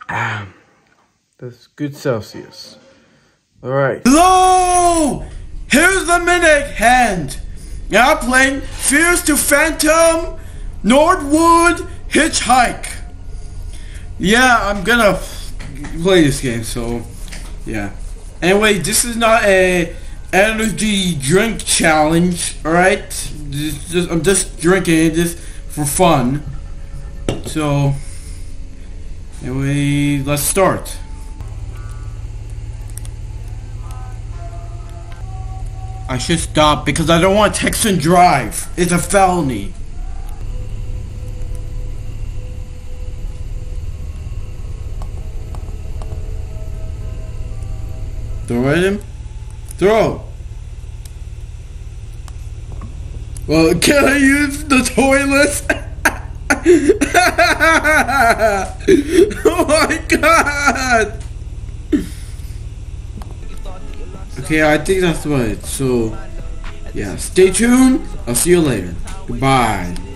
That's good Celsius. Alright. Hello! Here's the minute hand. Now playing Fears to Phantom, Norwood, Hitchhike. Yeah, I'm gonna play this game, so yeah. Anyway, this is not a energy drink challenge, alright? I'm just drinking it just for fun. So, anyway, let's start. I should stop because I don't want to text and drive. It's a felony. Throw at him? Throw! Well, can I use the toilet? Oh my god! Okay, I think that's right. So, yeah, stay tuned. I'll see you later. Goodbye.